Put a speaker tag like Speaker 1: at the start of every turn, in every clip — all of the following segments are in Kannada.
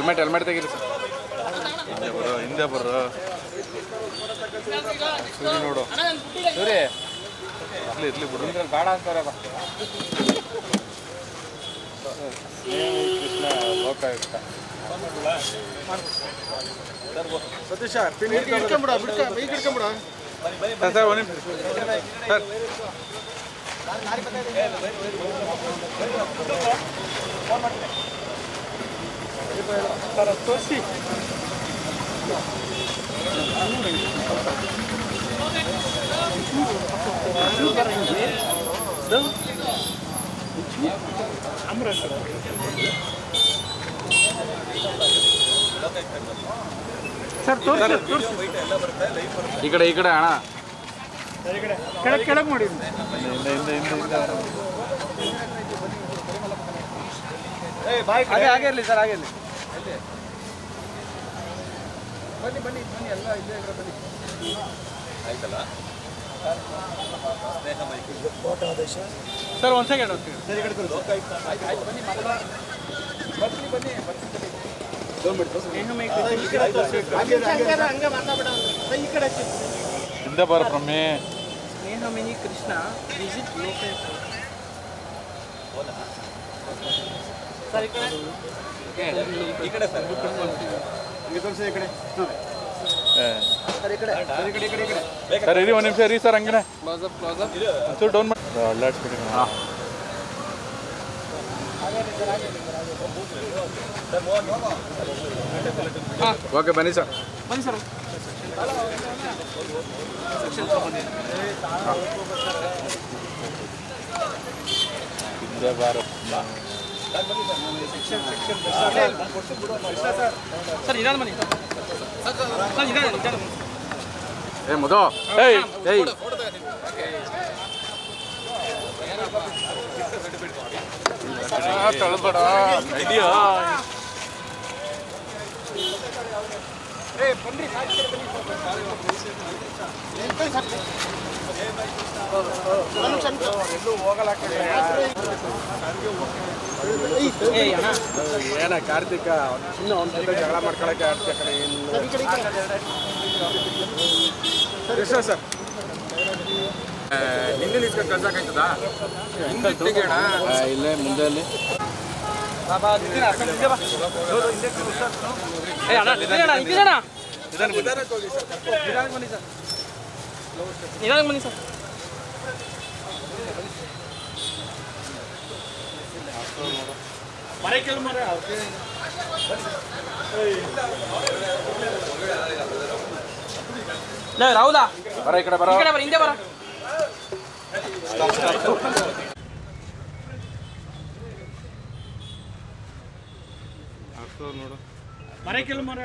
Speaker 1: ಹೆಲ್ಮೆಟ್ ತೆಗೀರಿ ಸರ್. ಹಿಂದೆ ಬರೋ ಸೂರಿ ನೋಡು ಸೂರಿ ಇರ್ಲಿ ಬಿಡು ಬೇಡ ಅಂತಾರೆ. ಕೃಷ್ಣ ಲೋಕಾಯುಕ್ತ ಸತೀಶ ಸರ್ ಒಂದು ನಿಮಿಷ ಸರ್. ತೋರಿಸಿ ಸರ್ ಈ ಕಡೆ ಅಣ್ಣ ಕೆಳಗೆ ಮಾಡಿ. ಹಾಗೆ ಇರಲಿ ಸರ್, ಹಾಗೆ ಇರಲಿ. ಬನ್ನಿ ಎಲ್ಲ ಇದೆ ಬನ್ನಿ ಆಯ್ತಲ್ಲ ಸರ್. ಒಂದು ಸೆಕೆಂಡ್ ಹಿಂದೆ ಬರ ಪ್ರಮೆ
Speaker 2: ಸ್ನೇಹಮಿನಿ ಕೃಷ್ಣ ವಿಸಿಟ್ ಲೋಕಾಯುಕ್ತ ಸರ್. ಈ ಕಡೆ ಸರ್
Speaker 1: ಸರ್ ಇರಿ ಒಂದು ನಿಮಿಷ ಇರಿ ಸರ್. ಹಂಗೆ ಒಂಚೂರು ಡೌನ್ ಮಾಡಿ ಅಲ್ಲಾಡ್ಸ್ಬಿಡಿ. ಹಾಂ ಓಕೆ ಬನ್ನಿ ಸರ್. ಹಿಂದೆ ಭಾರತ್
Speaker 2: ಸರ್ ನಿಧಾನ ಬನ್ನಿ ಸರ್, ನಿಧಾನ.
Speaker 1: ಏ ಮಧು ಏಯ್ ಏಯ್ ತಳಬೇಡ ಐಡಿಯಾ. ಏನ ಕಾರ್ತಿಕ ಸುಮ್ಮನೆ ಒಂದು ಜೊತೆ ಜಗಳ ಮಾಡ್ಕೊಳಕ್ಕೆ ಆಡ್ತೀಯ ಕಡೆ. ಕೃಷ್ಣ ಸರ್ ನಿನ್ನೆ ನಿಂತ್ಕೊಂಡು ಕಳ್ಸಕ್ಕಾಯ್ತದಾ? ಇಲ್ಲೇ ಮುಂದೆ ಅಲ್ಲಿ
Speaker 2: ಬನ್ನಿ ಸರ್. ರಾಹುಲಾ
Speaker 1: ಬರ ಈ ಕಡೆ ಬರ,
Speaker 2: ಹಿಂದೆ ಬರ.
Speaker 1: ನೋಡು
Speaker 2: ಮರಕ್ಕೆಲ್ಲ ಮರ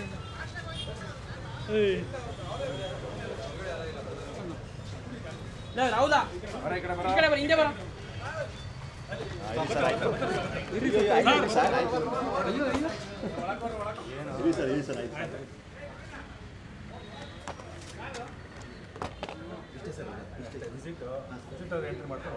Speaker 2: ರಾಹುಲಾ
Speaker 1: ಬರ ಈ ಕಡೆ ಬರ,
Speaker 2: ಹಿಂದೆ ಬರ.
Speaker 1: ಎಂಟ್ರಿ ಮಾಡ್ತಾರೆ.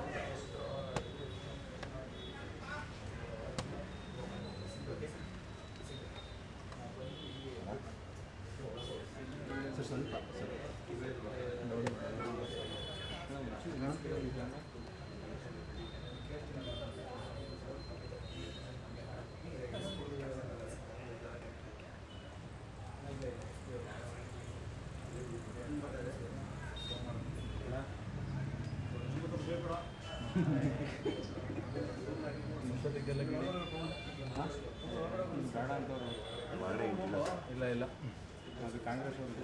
Speaker 1: ಇಲ್ಲ ಅದು ಕಾಂಗ್ರೆಸ್ ಅವರು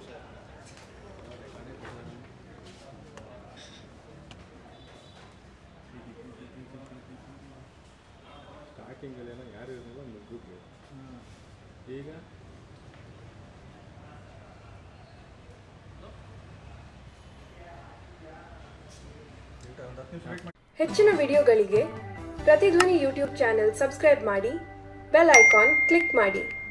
Speaker 1: ಸ್ಟಾರ್ಟಿಂಗಲ್ಲೇನೋ ಯಾರು ಇರಲಿಲ್ಲ, ಮುಗ್ಗಿದ್ರು. ಈಗ
Speaker 3: ಹೆಚ್ಚಿನ ವಿಡಿಯೋಗಳಿಗೆ ಪ್ರತಿಧ್ವನಿ ಯೂಟ್ಯೂಬ್ ಚಾನೆಲ್ ಸಬ್ಸ್ಕ್ರೈಬ್ ಮಾಡಿ, ಬೆಲ್ ಐಕಾನ್ ಕ್ಲಿಕ್ ಮಾಡಿ.